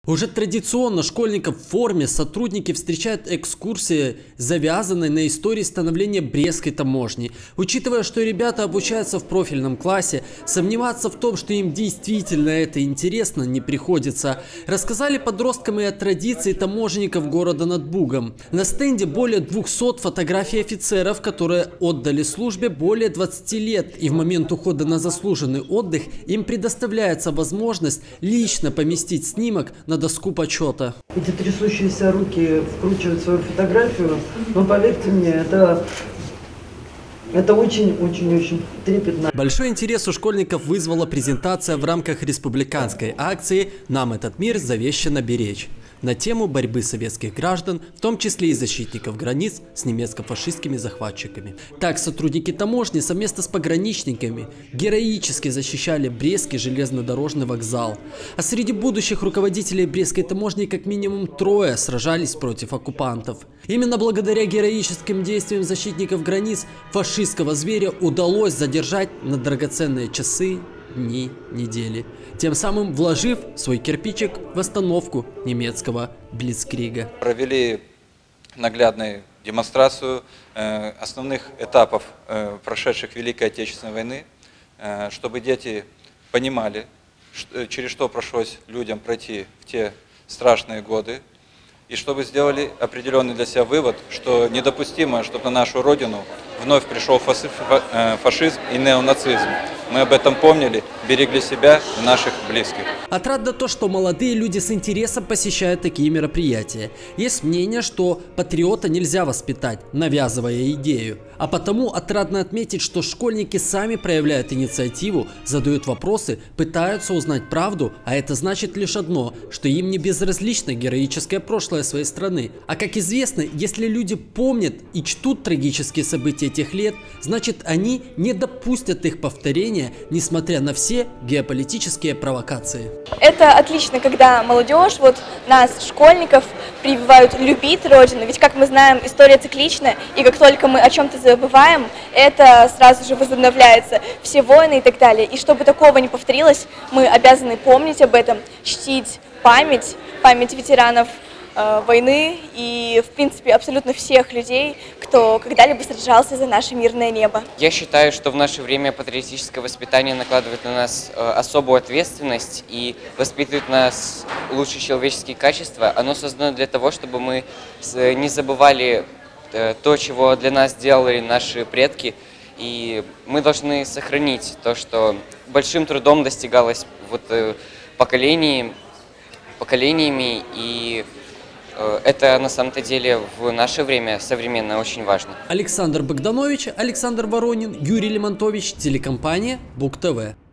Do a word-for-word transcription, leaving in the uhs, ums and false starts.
Уже традиционно школьников в форме сотрудники встречают экскурсии, завязанной на истории становления Брестской таможни. Учитывая, что ребята обучаются в профильном классе, сомневаться в том, что им действительно это интересно, не приходится. Рассказали подросткам и о традиции таможенников города над Бугом. На стенде более двухсот фотографий офицеров, которые отдали службе более двадцати лет, и в момент ухода на заслуженный отдых им предоставляется возможность лично поместить снимок на доску почета. Эти трясущиеся руки вкручивают свою фотографию, но поверьте мне, это, это очень-очень-очень трепетно. Большой интерес у школьников вызвала презентация в рамках республиканской акции «Нам этот мир завещано беречь» на тему борьбы советских граждан, в том числе и защитников границ, с немецко-фашистскими захватчиками. Так, сотрудники таможни совместно с пограничниками героически защищали Брестский железнодорожный вокзал. А среди будущих руководителей Брестской таможни как минимум трое сражались против оккупантов. Именно благодаря героическим действиям защитников границ фашистского зверя удалось задержать на драгоценные часы, дни, недели, тем самым вложив свой кирпичик в остановку немецкого блицкрига. Провели наглядную демонстрацию э, основных этапов э, прошедших Великой Отечественной войны, э, чтобы дети понимали, что, через что пришлось людям пройти в те страшные годы, и чтобы сделали определенный для себя вывод, что недопустимо, чтобы на нашу родину вновь пришел фашизм и неонацизм. Мы об этом помнили, берегли себя и наших близких. Отрадно то, что молодые люди с интересом посещают такие мероприятия. Есть мнение, что патриота нельзя воспитать, навязывая идею. А потому отрадно отметить, что школьники сами проявляют инициативу, задают вопросы, пытаются узнать правду, а это значит лишь одно, что им не безразлично героическое прошлое своей страны. А как известно, если люди помнят и чтут трагические события тех лет, значит они не допустят их повторения, несмотря на все геополитические провокации. Это отлично, когда молодежь, вот нас, школьников, прививают любить Родину, ведь, как мы знаем, история циклична, и как только мы о чем-то забываем, это сразу же возобновляется, все войны и так далее. И чтобы такого не повторилось, мы обязаны помнить об этом, чтить память, память ветеранов э, войны и, в принципе, абсолютно всех людей, кто когда-либо сражался за наше мирное небо. Я считаю, что в наше время патриотическое воспитание накладывает на нас э, особую ответственность и воспитывает нас лучшие человеческие качества. Оно создано для того, чтобы мы не забывали э, то, чего для нас делали наши предки, и мы должны сохранить то, что большим трудом достигалось вот, э, поколениями, поколениями, и это на самом-то деле в наше время современно очень важно. Александр Богданович, Александр Воронин, Юрий Лемонтович, телекомпания Буг ТВ.